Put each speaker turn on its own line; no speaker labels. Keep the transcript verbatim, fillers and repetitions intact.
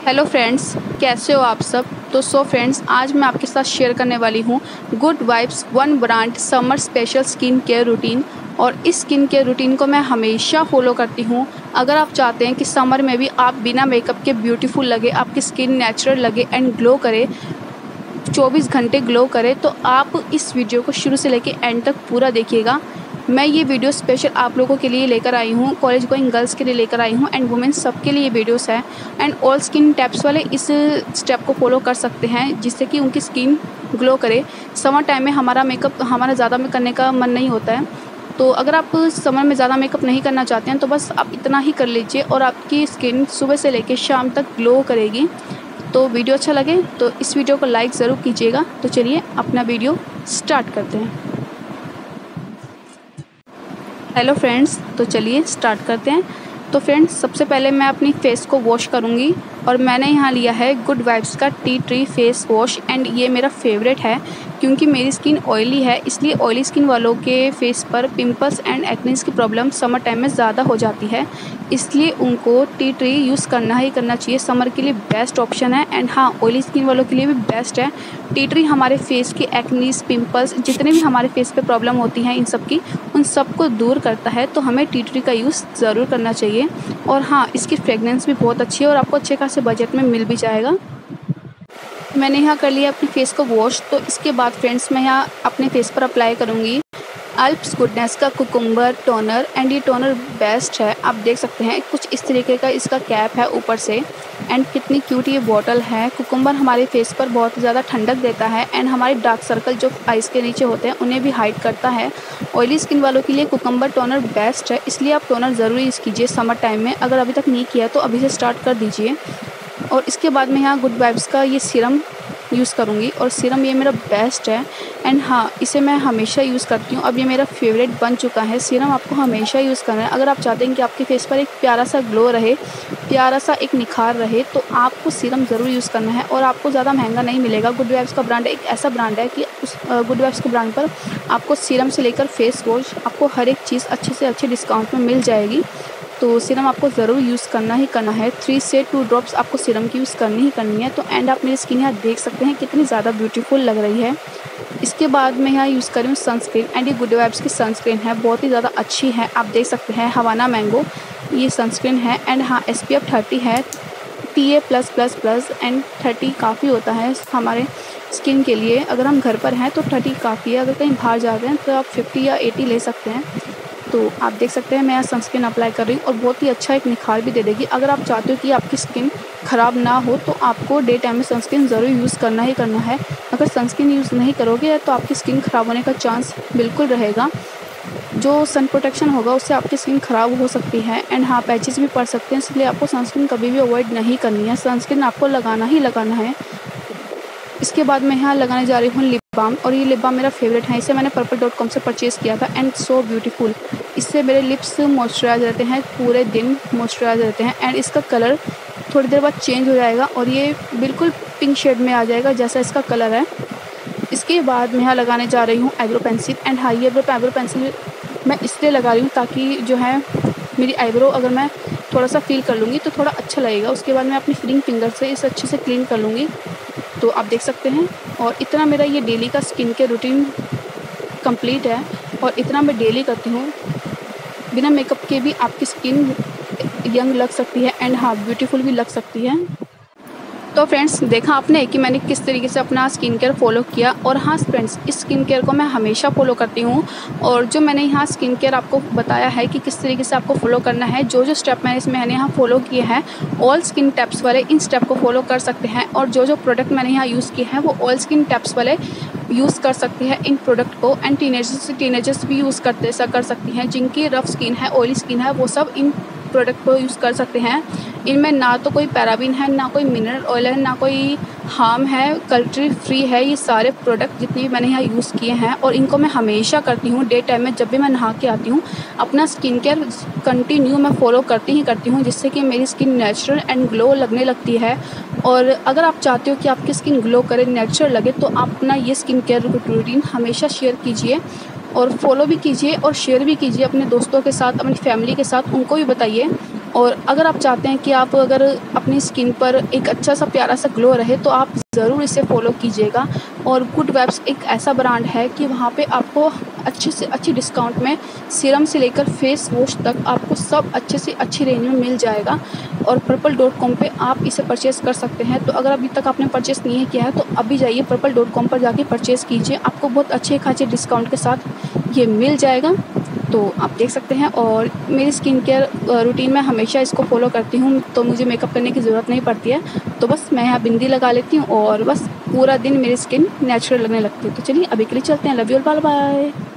Hello friends, कैसे हो आप सब। तो सो फ्रेंड्स, आज मैं आपके साथ शेयर करने वाली हूँ good vibes one brand summer special skin care routine. और इस स्किन केयर रूटीन को मैं हमेशा फॉलो करती हूँ। अगर आप चाहते हैं कि समर में भी आप बिना मेकअप के ब्यूटीफुल लगे, आपकी स्किन नेचुरल लगे एंड ग्लो करे, चौबीस घंटे ग्लो करे, तो आप इस वीडियो को शुरू से लेकर एंड तक पूरा देखिएगा। मैं ये वीडियो स्पेशल आप लोगों के लिए लेकर आई हूँ, कॉलेज गोइंग गर्ल्स के लिए लेकर आई हूँ एंड वुमेन सबके लिए ये वीडियोस है। एंड ऑल स्किन टाइप्स वाले इस स्टेप को फॉलो कर सकते हैं जिससे कि उनकी स्किन ग्लो करे। समर टाइम में हमारा मेकअप हमारा ज़्यादा में करने का मन नहीं होता है, तो अगर आप समर में ज़्यादा मेकअप नहीं करना चाहते हैं तो बस आप इतना ही कर लीजिए और आपकी स्किन सुबह से लेकर शाम तक ग्लो करेगी। तो वीडियो अच्छा लगे तो इस वीडियो को लाइक ज़रूर कीजिएगा। तो चलिए अपना वीडियो स्टार्ट करते हैं। हेलो फ्रेंड्स, तो चलिए स्टार्ट करते हैं। तो फ्रेंड्स, सबसे पहले मैं अपनी फेस को वॉश करूँगी और मैंने यहाँ लिया है गुड वाइब्स का tea tree face wash. And ये मेरा फेवरेट है क्योंकि मेरी स्किन ऑयली है, इसलिए ऑयली स्किन वालों के फेस पर पिंपल्स एंड एक्नेस की प्रॉब्लम समर टाइम में ज़्यादा हो जाती है, इसलिए उनको टी ट्री यूज़ करना ही करना चाहिए। समर के लिए बेस्ट ऑप्शन है एंड हाँ, ऑयली स्किन वालों के लिए भी बेस्ट है। टी ट्री हमारे फेस के एक्नेस, पिंपल्स, जितने भी हमारे फेस पे प्रॉब्लम होती हैं इन सब की उन सबको दूर करता है, तो हमें टी ट्री का यूज़ ज़रूर करना चाहिए। और हाँ, इसकी फ्रेगनेंस भी बहुत अच्छी है और आपको अच्छे खासे बजट में मिल भी जाएगा। मैंने यहाँ कर लिया अपने फेस को वॉश। तो इसके बाद फ्रेंड्स, मैं यहाँ अपने फेस पर अप्लाई करूँगी अल्प्स गुडनेस का कुकुम्बर टोनर। एंड ये टोनर बेस्ट है, आप देख सकते हैं कुछ इस तरीके का इसका कैप है ऊपर से। एंड कितनी क्यूट ये बॉटल है। कुकुम्बर हमारे फेस पर बहुत ज़्यादा ठंडक देता है एंड हमारे डार्क सर्कल जो आइज़ के नीचे होते हैं उन्हें भी हाइड करता है। ऑयली स्किन वालों के लिए कुकुम्बर टोनर बेस्ट है, इसलिए आप टोनर ज़रूर यूज़ कीजिए समर टाइम में। अगर अभी तक नहीं किया तो अभी से स्टार्ट कर दीजिए। और इसके बाद मैं यहाँ गुड वाइब्स का ये सीरम यूज़ करूँगी और सीरम ये मेरा बेस्ट है एंड हाँ, इसे मैं हमेशा यूज़ करती हूँ। अब ये मेरा फेवरेट बन चुका है। सीरम आपको हमेशा यूज़ करना है। अगर आप चाहते हैं कि आपके फेस पर एक प्यारा सा ग्लो रहे, प्यारा सा एक निखार रहे, तो आपको सीरम ज़रूर यूज़ करना है और आपको ज़्यादा महंगा नहीं मिलेगा। गुड वाइब्स का ब्रांड एक ऐसा ब्रांड है कि उस गुड वाइब्स के ब्रांड पर आपको सीरम से लेकर फेस वॉश, आपको हर एक चीज़ अच्छे से अच्छे डिस्काउंट में मिल जाएगी। तो सीरम आपको ज़रूर यूज़ करना ही करना है। थ्री से टू ड्रॉप्स आपको सीरम की यूज़ करनी ही करनी है। तो एंड आप मेरी स्किन यहाँ देख सकते हैं कितनी ज़्यादा ब्यूटीफुल लग रही है। इसके बाद मैं यहाँ यूज़ कर रही हूँ सनस्क्रीन। एंड ये गुड वाइब्स की सनस्क्रीन है, बहुत ही ज़्यादा अच्छी है। आप देख सकते हैं हवाना मैंगो ये सनस्क्रीन है। एंड हाँ, एस पी एफ थर्टी है, T A plus plus plus and thirty काफ़ी होता है हमारे स्किन के लिए। अगर हम घर पर हैं तो थर्टी काफ़ी है, अगर कहीं बाहर जाते हैं तो आप फिफ्टी या एटी ले सकते हैं। तो आप देख सकते हैं मैं यहाँ सनस्क्रीन अप्लाई कर रही हूँ और बहुत ही अच्छा एक निखार भी दे देगी। अगर आप चाहते हो कि आपकी स्किन ख़राब ना हो तो आपको डे टाइम में सनस्क्रीन ज़रूर यूज़ करना ही करना है। अगर सनस्क्रीन यूज़ नहीं करोगे तो आपकी स्किन ख़राब होने का चांस बिल्कुल रहेगा। जो सन प्रोटेक्शन होगा उससे आपकी स्किन ख़राब हो सकती है एंड हाँ, पैचेस भी पड़ सकते हैं, इसलिए आपको सनस्क्रीन कभी भी अवॉइड नहीं करनी है। सनस्क्रीन आपको लगाना ही लगाना है। इसके बाद मैं यहाँ लगाने जा रही हूँ लिप बाम। और ये लिप बाम मेरा फेवरेट है, इसे मैंने पर्पल डॉट कॉम से परचेज़ किया था एंड सो ब्यूटीफुल। इससे मेरे लिप्स मॉइस्चराइज रहते हैं, पूरे दिन मॉइस्चराइज रहते हैं एंड इसका कलर थोड़ी देर बाद चेंज हो जाएगा और ये बिल्कुल पिंक शेड में आ जाएगा जैसा इसका कलर है। इसके बाद मैं यहाँ लगाने जा रही हूँ आईब्रो पेंसिल। एंड हाँ, ये आईब्रो पेंसिल मैं इसलिए लगा रही हूँ ताकि जो है मेरी आईब्रो अगर मैं थोड़ा सा फील कर लूँगी तो थोड़ा अच्छा लगेगा। उसके बाद मैं अपनी फिलिंग फिंगर से इसे अच्छे से क्लीन कर लूँगी। तो आप देख सकते हैं। और इतना मेरा ये डेली का स्किन केयर रूटीन कंप्लीट है और इतना मैं डेली करती हूँ। बिना मेकअप के भी आपकी स्किन यंग लग सकती है एंड हाँ, ब्यूटीफुल भी लग सकती है। तो फ्रेंड्स, देखा आपने कि मैंने किस तरीके से अपना स्किन केयर फॉलो किया। और हाँ फ्रेंड्स, इस स्किन केयर को मैं हमेशा फॉलो करती हूँ। और जो मैंने यहाँ स्किन केयर आपको बताया है कि किस तरीके से आपको फॉलो करना है, जो जो स्टेप मैंने इसमें मैंने यहाँ फॉलो किए हैं, ऑल स्किन टैप्स वाले इन स्टेप को फॉलो कर सकते हैं। और जो जो प्रोडक्ट मैंने यहाँ यूज़ किए हैं वो ऑल स्किन टैप्स वाले यूज़ कर सकते हैं इन प्रोडक्ट को। एंड टीनेजर्स टीनेजर्स भी यूज़ करते कर सकती हैं, जिनकी रफ स्किन है, ऑयली स्किन है, वो सब इन प्रोडक्ट को यूज़ कर सकते हैं। इनमें ना तो कोई पैराबिन है, ना कोई मिनरल ऑयल है, ना कोई हार्म है, कल्ट्री फ्री है। ये सारे प्रोडक्ट जितने भी मैंने यहाँ यूज़ किए हैं और इनको मैं हमेशा करती हूँ डे टाइम में। जब भी मैं नहा के आती हूँ अपना स्किन केयर कंटिन्यू मैं फॉलो करती ही करती हूँ, जिससे कि मेरी स्किन नेचुरल एंड ग्लो लगने लगती है। और अगर आप चाहते हो कि आपकी स्किन ग्लो करे, नेचुरल लगे, तो आप अपना ये स्किन केयर रूटीन हमेशा शेयर कीजिए और फॉलो भी कीजिए और शेयर भी कीजिए अपने दोस्तों के साथ, अपनी फैमिली के साथ, उनको भी बताइए और अगर आप चाहते हैं कि आप अगर अपनी स्किन पर एक अच्छा सा प्यारा सा ग्लो रहे तो आप ज़रूर इसे फॉलो कीजिएगा। और गुड वाइब्स एक ऐसा ब्रांड है कि वहाँ पे आपको अच्छे से अच्छी डिस्काउंट में सीरम से लेकर फेस वॉश तक आपको सब अच्छे से अच्छी रेंज में मिल जाएगा। और पर्पल डॉट कॉम पर आप इसे परचेज़ कर सकते हैं। तो अगर अभी तक आपने परचेज़ नहीं किया है तो अभी जाइए पर्पल डॉट कॉम पर जाके परचेज़ कीजिए, आपको बहुत अच्छे खासे डिस्काउंट के साथ ये मिल जाएगा। तो आप देख सकते हैं। और मेरी स्किन केयर रूटीन में हमेशा इसको फॉलो करती हूँ, तो मुझे मेकअप करने की ज़रूरत नहीं पड़ती है। तो बस मैं यहाँ बिंदी लगा लेती हूँ और बस पूरा दिन मेरी स्किन नेचुरल लगने लगती है। तो चलिए अभी के लिए चलते हैं। Love you all, bye bye.